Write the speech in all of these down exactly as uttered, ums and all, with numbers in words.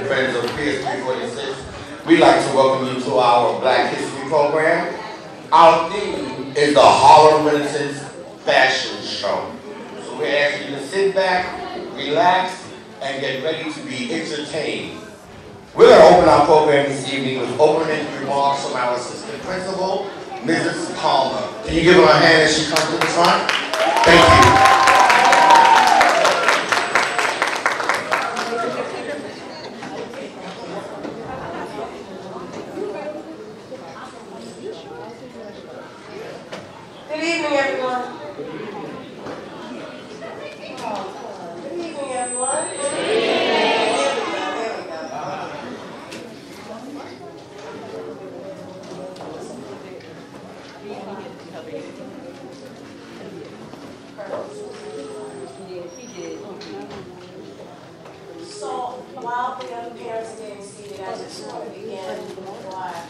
and friends of P S three forty-six. We'd like to welcome you to our Black History program. Our theme is the Harlem Renaissance Fashion Show. So we're asking you to sit back, relax, and get ready to be entertained. We're going to open our program this evening with opening remarks from our assistant principal, Missus Palmer. Can you give her a hand as she comes to the front? Thank you. Good evening, everyone. Oh, good evening, everyone. Good evening. There we go. So, while the other parents are getting seated, I just want to begin my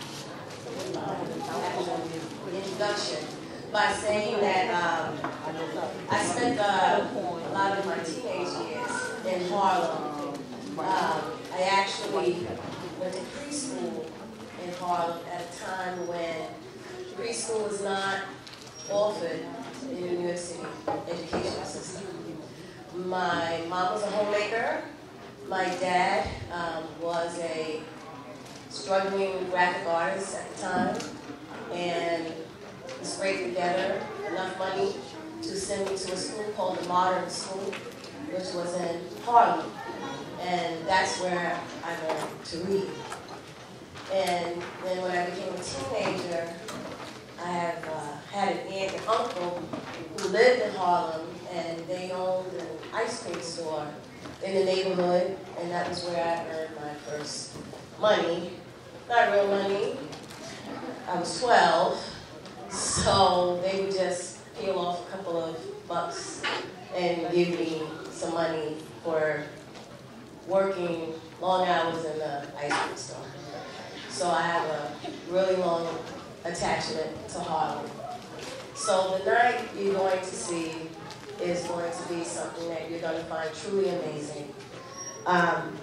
introduction by saying that um, I spent uh, a lot of my teenage years in Harlem. Um, I actually went to preschool in Harlem at a time when preschool was not offered in the New York City educational system. My mom was a homemaker. My dad um, was a struggling graphic artist at the time, and we scraped together enough money to send me to a school called the Modern School, which was in Harlem, and that's where I learned to read. And then when I became a teenager, I have uh, had an aunt and uncle who lived in Harlem, and they owned an ice cream store in the neighborhood, and that was where I earned my first money. Not real money. I was twelve, so they would just peel off a couple of bucks and give me some money for working long hours in the ice cream store. So I have a really long attachment to Harlem. So the night you're going to see is going to be something that you're going to find truly amazing. Um,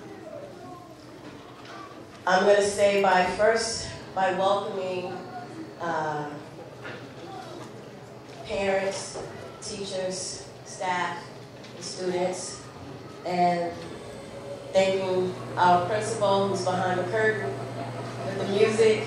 I'm going to say by first, by welcoming uh, parents, teachers, staff, and students, and thanking our principal who's behind the curtain with the music.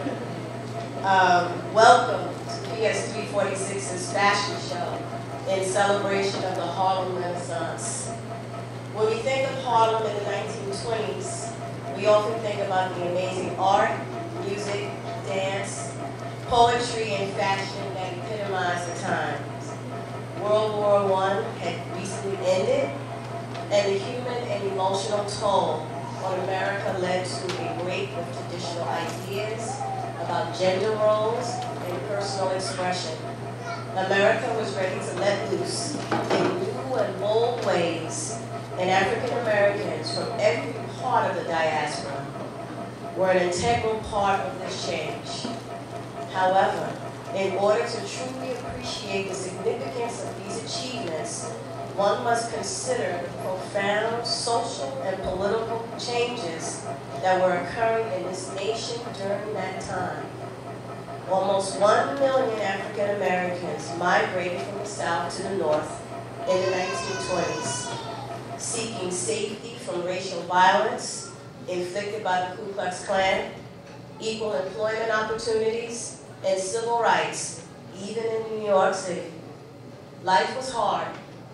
Um, welcome to P S three forty-six's fashion show in celebration of the Harlem Renaissance. When we think of Harlem in the nineteen twenties, we often think about the amazing art, music, dance, poetry, and fashion that epitomized the times. World War One had recently ended, and the human and emotional toll on America led to a break with traditional ideas about gender roles and personal expression. America was ready to let loose in new and bold ways, and African Americans from every part of the diaspora were an integral part of this change. However, in order to truly appreciate the significance of these achievements, one must consider the profound social and political changes that were occurring in this nation during that time. Almost one million African Americans migrated from the South to the North in the nineteen twenties, seeking safety from racial violence inflicted by the Ku Klux Klan, equal employment opportunities, and civil rights, even in New York City. Life was hard,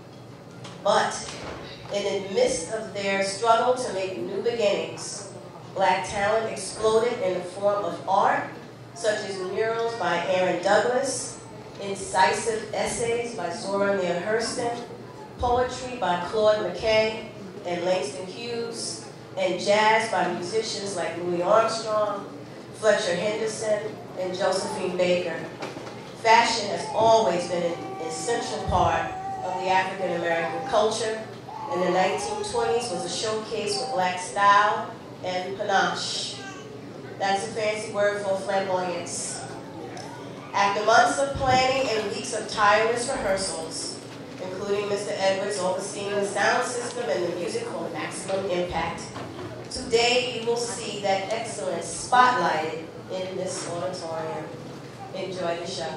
but in the midst of their struggle to make new beginnings, Black talent exploded in the form of art, such as murals by Aaron Douglas, incisive essays by Zora Neale Hurston, poetry by Claude McKay and Langston Hughes, and jazz by musicians like Louis Armstrong, Fletcher Henderson, and Josephine Baker. Fashion has always been an essential part of the African American culture, and the nineteen twenties was a showcase for Black style and panache. That's a fancy word for flamboyance. After months of planning and weeks of tireless rehearsals, including Mister Edwards overseeing the sound system and the music for maximum impact, Today you will see that excellence spotlighted in this auditorium. Enjoy the show.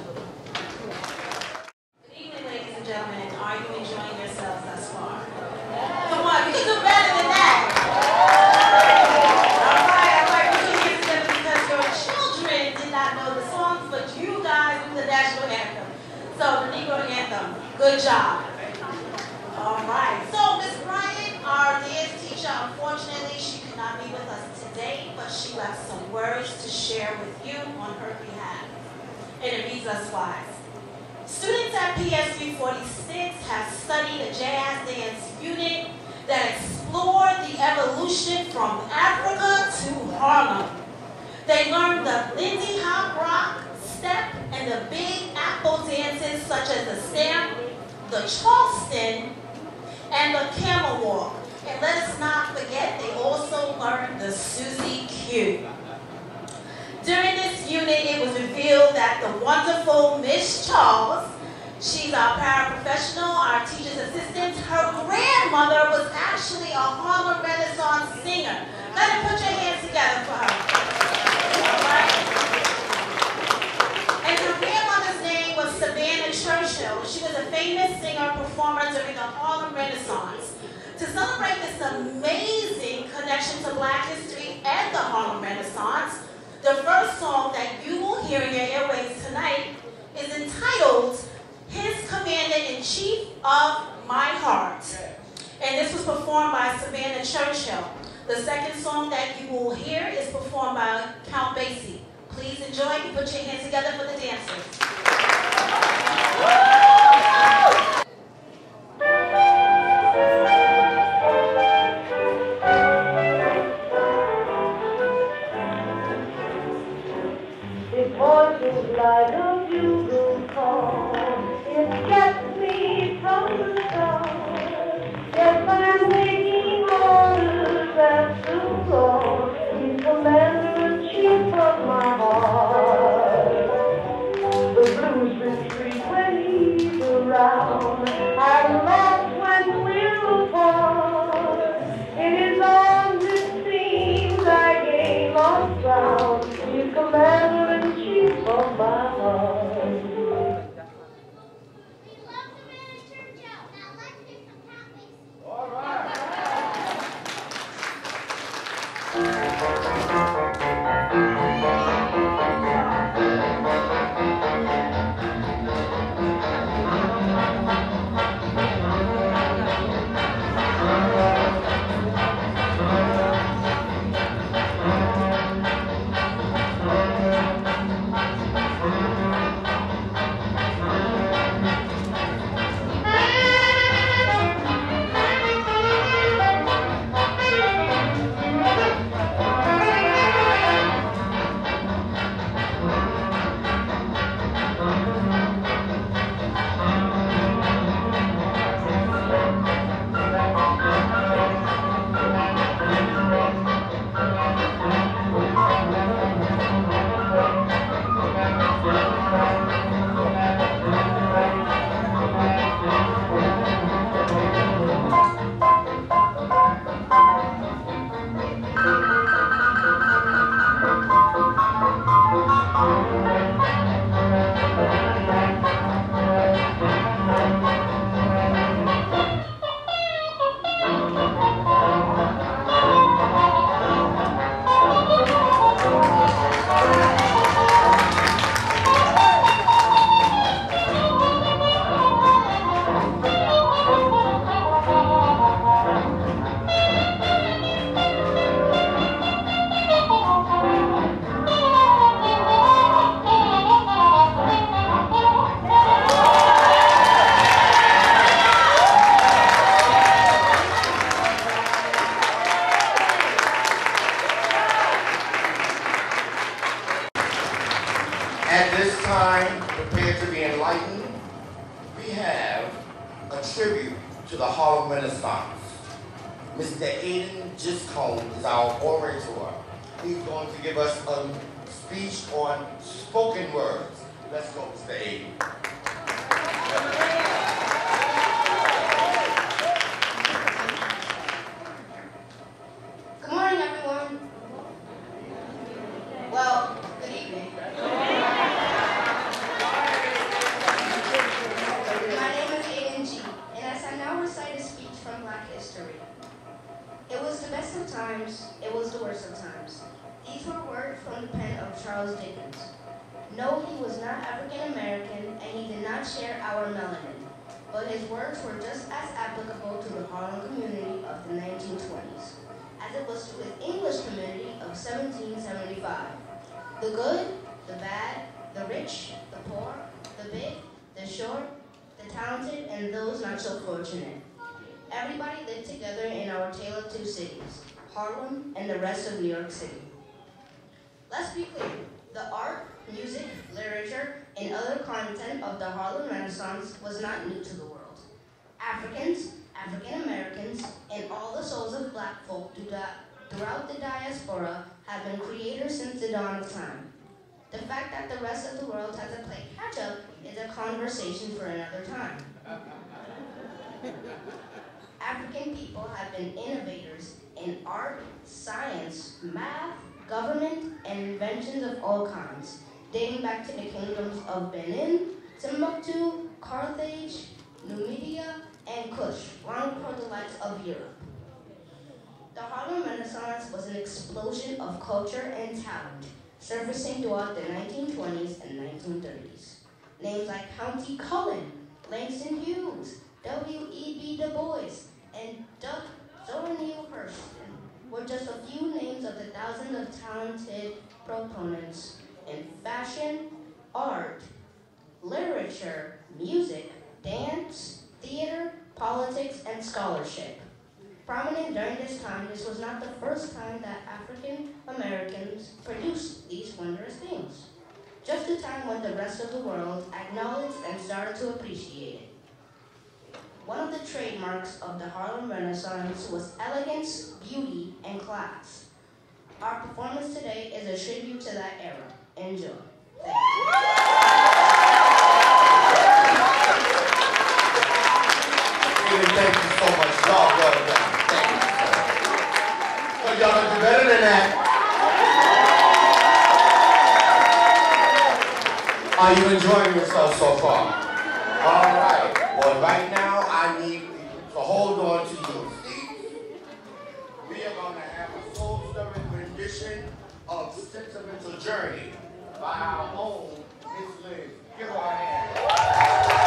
Good evening, ladies and gentlemen. Are you enjoying yourselves thus far? Come on, you can do better than that. All right, all right. Put your hands together because your children did not know the songs, but you guys knew the national anthem. So the Negro anthem. Good job. All right. So Miss Bryant, our dance teacher, unfortunately, she could not be with us today, but she left some words to share with you on her behalf. And it reads us wise. Students at P S three forty-six have studied a jazz dance unit that explored the evolution from Africa to Harlem. They learned the Lindy Hop Rock, step, and the Big Apple dances such as the stamp, the Charleston, and the camel walk. And let us not forget, they also learned the Susie Q. During this unit, it was revealed that the wonderful Miss Charles, she's our paraprofessional, our teacher's assistant, her grandmother was actually a Harlem Renaissance singer. Let them put your hands together for her. All right? And her grandmother's name was Savannah Churchill. She was a famous singer performer during the Harlem Renaissance. To celebrate this amazing connection to Black history and the Harlem Renaissance, the first song that you will hear in your airwaves tonight is entitled His Commander-in-Chief of My Heart. And this was performed by Savannah Churchill. The second song that you will hear is performed by Count Basie. Please enjoy and put your hands together for the dancers. Voices like a bugle call, it gets me from the start. Yes, I'm waiting orders after all. He's commander-in-chief of my heart. The blues retreat when he's around. I laugh when we're apart. In his arms it seems I gain lost ground. He's commander-in-chief of my heart. All right. At this time, prepared to be enlightened, we have a tribute to the Harlem Renaissance. Mister Aiden Giscombe is our orator. He's going to give us a speech on spoken words. Let's go, Mister Aiden. Good morning, times, it was the worst of times. These were words from the pen of Charles Dickens. No, he was not African American, and he did not share our melanin, but his words were just as applicable to the Harlem community of the nineteen twenties as it was to his English community of seventeen seventy-five. The good, the bad, the rich, the poor, the big, the short, the talented, and those not so fortunate. Everybody lived together in our tale of two cities, Harlem and the rest of New York City. Let's be clear, the art, music, literature, and other content of the Harlem Renaissance was not new to the world. Africans, African Americans, and all the souls of black folk throughout the diaspora have been creators since the dawn of time. The fact that the rest of the world has to play catch-up is a conversation for another time. African people have been innovators in art, science, math, government, and inventions of all kinds, dating back to the kingdoms of Benin, Timbuktu, Carthage, Numidia, and Kush, long before the likes of Europe. The Harlem Renaissance was an explosion of culture and talent, surfacing throughout the nineteen twenties and nineteen thirties. Names like County Cullen, Langston Hughes, W E B Du Bois, and Doug Zora Neale Hurston were just a few names of the thousands of talented proponents in fashion, art, literature, music, dance, theater, politics, and scholarship. Prominent during this time, this was not the first time that African Americans produced these wondrous things. Just the time when the rest of the world acknowledged and started to appreciate it. One of the trademarks of the Harlem Renaissance was elegance, beauty, and class. Our performance today is a tribute to that era. Enjoy. Thank you. Thank you so much. Y'all well done. Thank you. Well, y'all can do better than that. Are you enjoying yourself so far? All right. Well, right now, I need people to hold on to your seats. We are going to have a soul-stirring rendition of Sentimental Journey by our own Miss Liz. Give her a hand.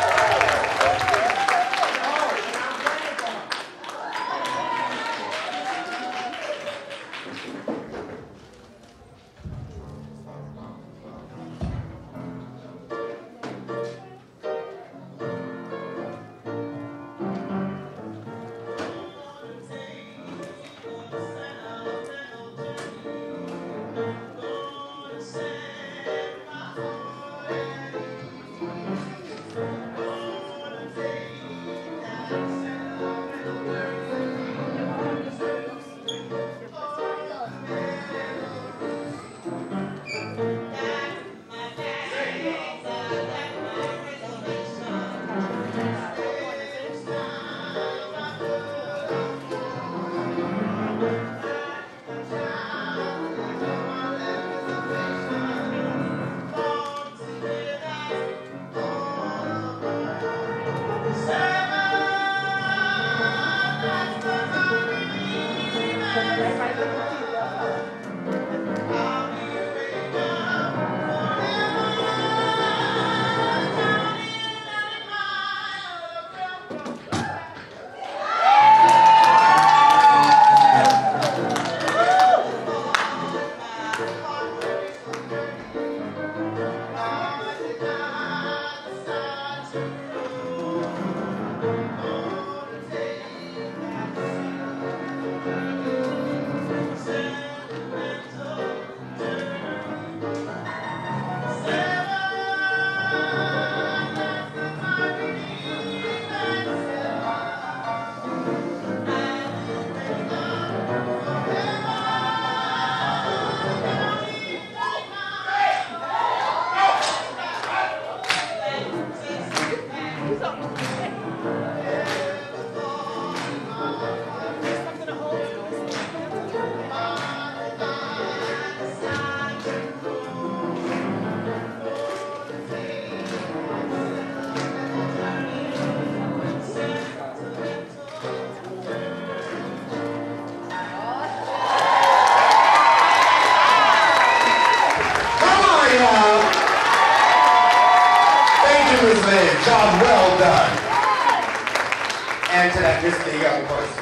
to that Mister Young person.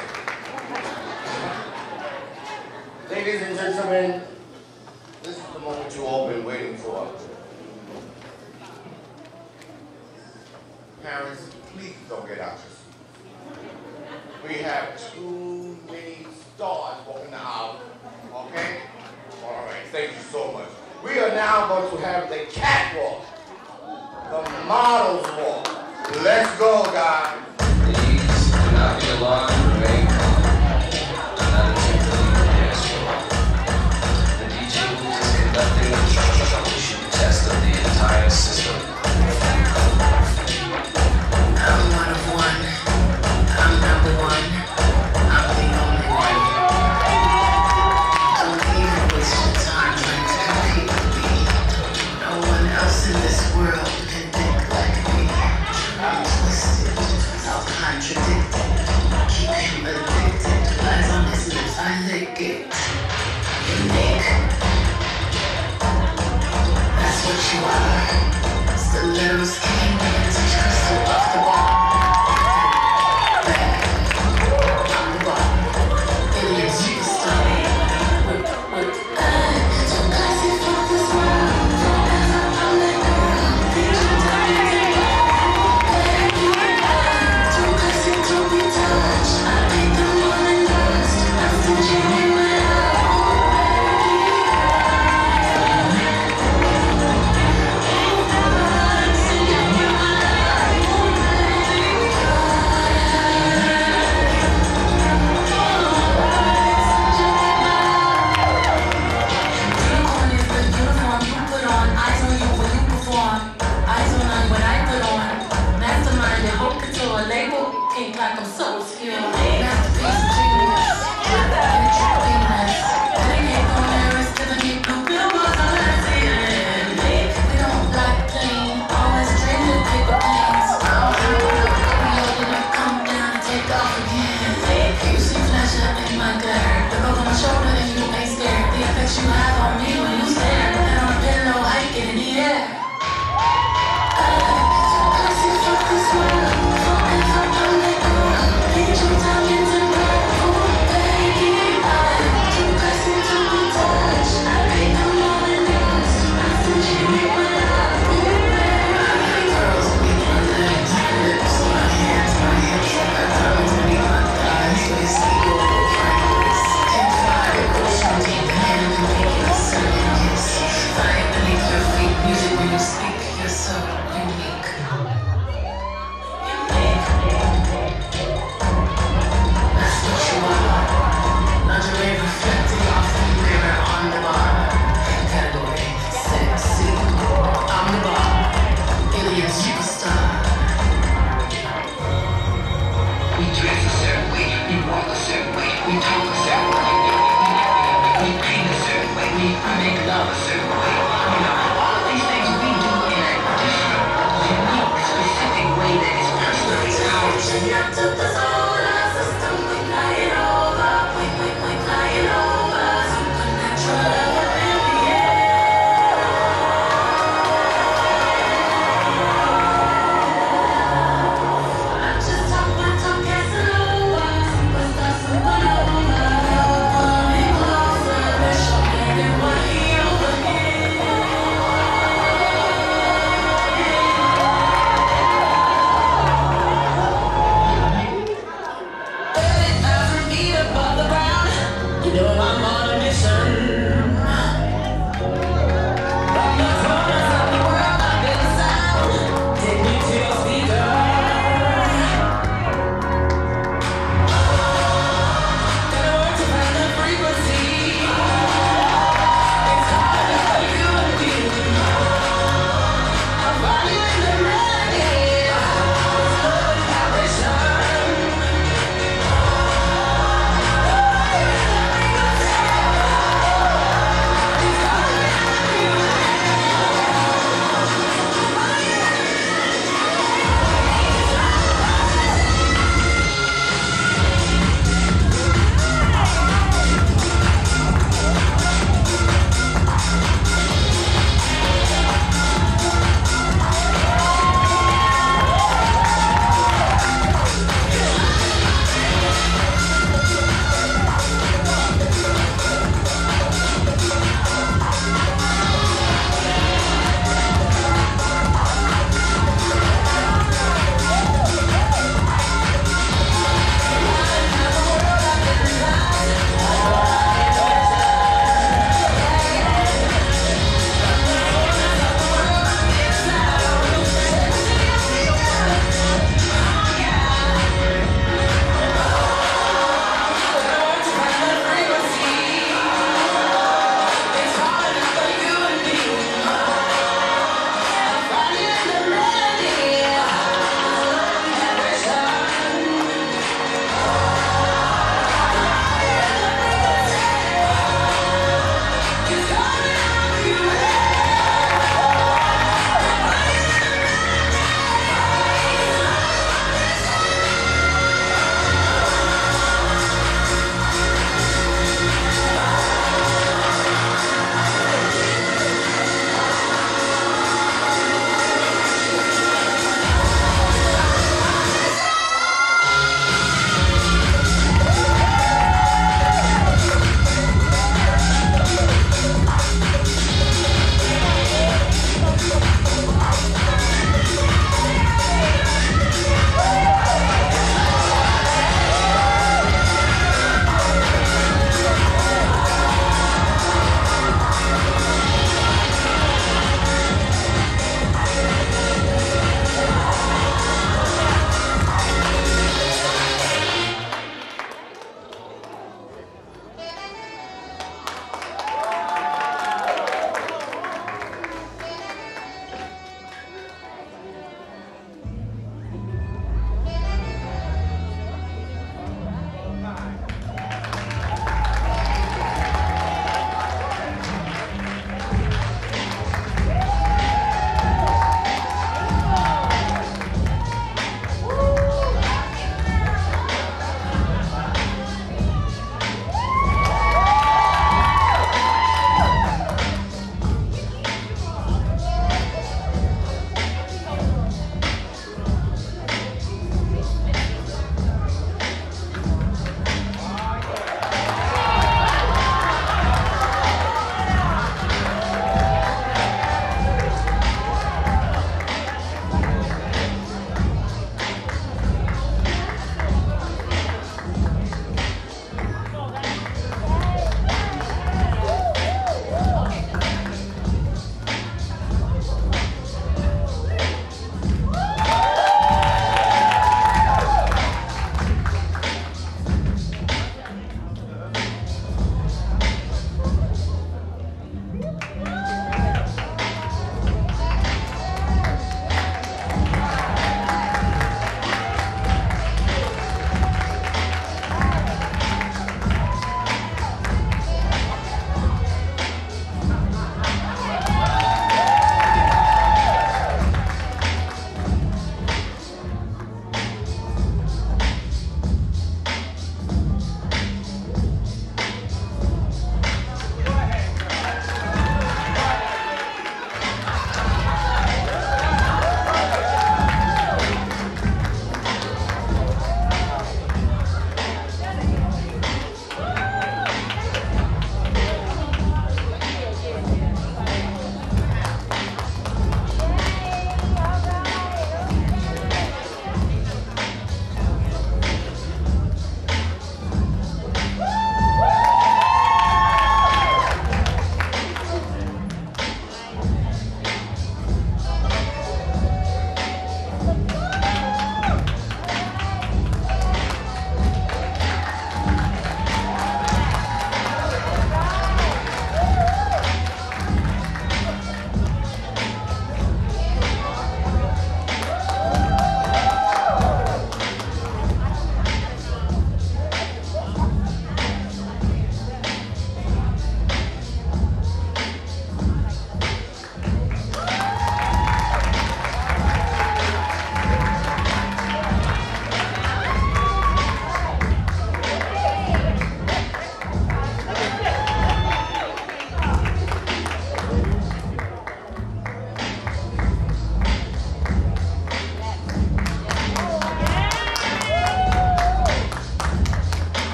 Ladies and gentlemen, this is the moment you all been waiting for. Parents, please don't get out your seats. We have too many stars walking the aisle, okay? All right, thank you so much. We are now going to have the catwalk, the models walk. Let's go, guys. Please do not be alarmed, remain calm. Do not attempt to leave the dance floor. The D J booth is conducting a troubleshooting test of the entire system. I'm one of one. I'm number one. I'm the only one. Don't even waste your time trying to compete with me. No one else in this world can think like me. I'm twisted, self-contradicted. Keep him addicted. Lies on his lips, I lick it. Unique. That's what you are. Stiletto skinny vintage crystal off the bar. Bad. On the bar. Alien superstar. Whip, whip, ah. Too classy for this world. Forever I'm that girl. Too diamonds and baby, ah. Too classy to be touched. I paint them all in dust. I'm stingy with my love. Like I'm so skilled, masterpiece of genius. Happiness. They ain't gonna arrest till I get no billboards on my ceiling. They don't like clean, always dream of paper planes. I don't have to look over your lip, come down and take off again. You see pleasure in my glare. Look over my shoulder and you ain't scared. The effects you have on me when you stare. Head on a pillow, hiking in the air. Too classy for this world. Forever I'm that girl. Need your diamonds and purple, baby. I'm too classy to be touched. I paint them all in dust. I stingy with my love. I like girls with my legs, lips, my hands, my hips. I got diamonds beneath my thighs. Whiskey, gold, fragrance. Can't fly, go so deep, hand in the weakness. Second kiss. Fire beneath your feet, music when you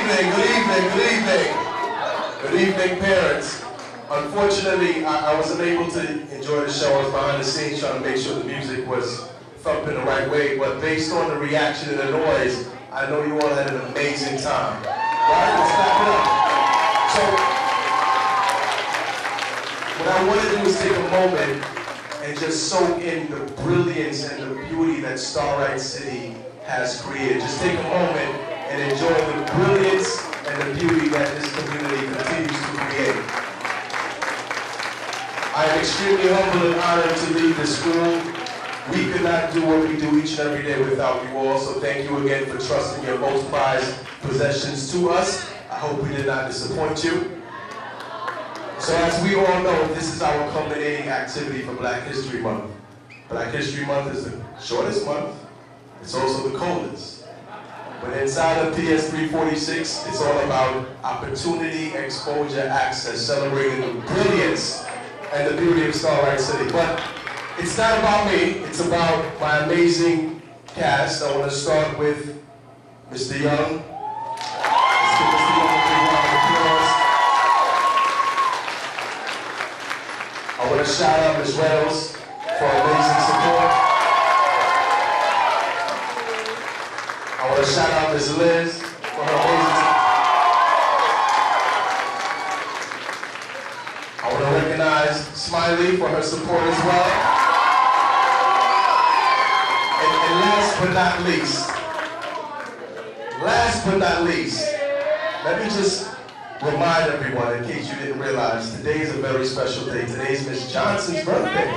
evening, good evening, good evening. Good evening, parents. Unfortunately, I, I wasn't able to enjoy the show. I was behind the scenes trying to make sure the music was thumping the right way, but based on the reaction and the noise, I know you all had an amazing time. Right? Let's clap it up. So, what I want to do is take a moment and just soak in the brilliance and the beauty that Starlight City has created. Just take a moment and enjoy the brilliance and the beauty that this community continues to create. I am extremely humble and honored to lead the school. We could not do what we do each and every day without you all, so thank you again for trusting your most prized possessions to us. I hope we did not disappoint you. So as we all know, this is our culminating activity for Black History Month. Black History Month is the shortest month. It's also the coldest. But inside of P S three forty-six, it's all about opportunity, exposure, access, celebrating the brilliance and the beauty of Starlight City. But it's not about me, it's about my amazing cast. I want to start with Mister Young. Let's give Mister Young a big round of applause. I want to shout out Miz Reynolds for amazing support. I want to shout out Miz Liz for her amazing support. I want to recognize Smiley for her support as well. And, and last but not least, last but not least, let me just remind everyone, in case you didn't realize, today is a very special day. Today is Miss Johnson's birthday.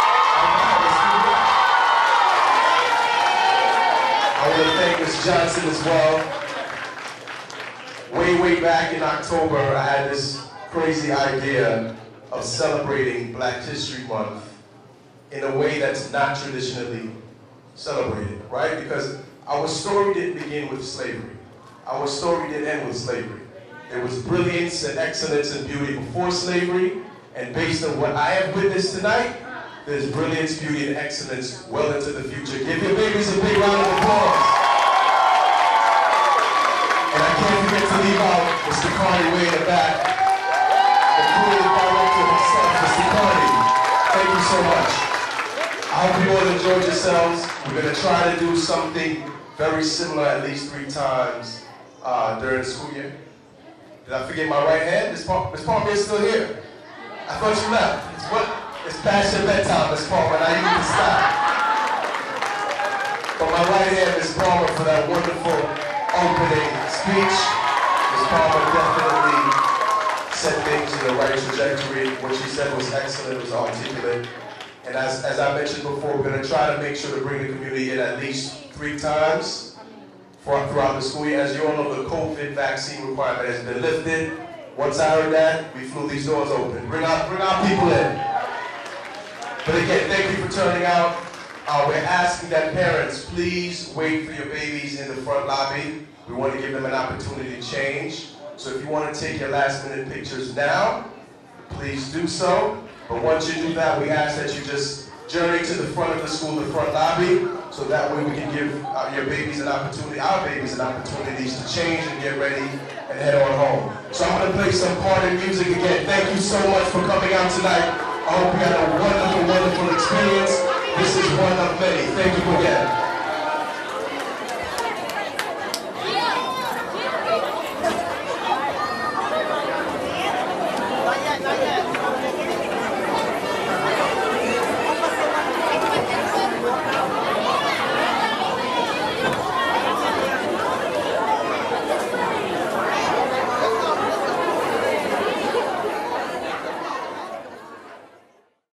I want to thank Miss Johnson as well. Way, way back in October, I had this crazy idea of celebrating Black History Month in a way that's not traditionally celebrated, right? Because our story didn't begin with slavery. Our story didn't end with slavery. There was brilliance and excellence and beauty before slavery, and based on what I have witnessed tonight, there's brilliance, beauty, and excellence well into the future. Give your babies a big round of applause. And I can't forget to leave out Mister Carney way in the back, the creative director himself, Mister Carney. Thank you so much. I hope you all enjoyed yourselves. We're going to try to do something very similar at least three times uh, during the school year. Did I forget my right hand? Miss Palmer is still here. I thought you left. It's, what, it's past your bedtime, Miss Palmer. Now you need to stop. But my right hand, Miss Palmer, for that wonderful opening speech. Miss Palmer definitely set things in the right trajectory. What she said was excellent, it was articulate. And as, as I mentioned before, we're going to try to make sure to bring the community in at least three times for, throughout the school year. As you all know, the COVID vaccine requirement has been lifted. Once I heard that, we flew these doors open. Bring our, bring our people in. But again, thank you for turning out. Uh, we're asking that parents, please wait for your babies in the front lobby. We want to give them an opportunity to change. So if you want to take your last minute pictures now, please do so. But once you do that, we ask that you just journey to the front of the school, the front lobby, so that way we can give uh, your babies an opportunity, our babies an opportunities to change and get ready and head on home. So I'm going to play some party music again. Thank you so much for coming out tonight. I hope you had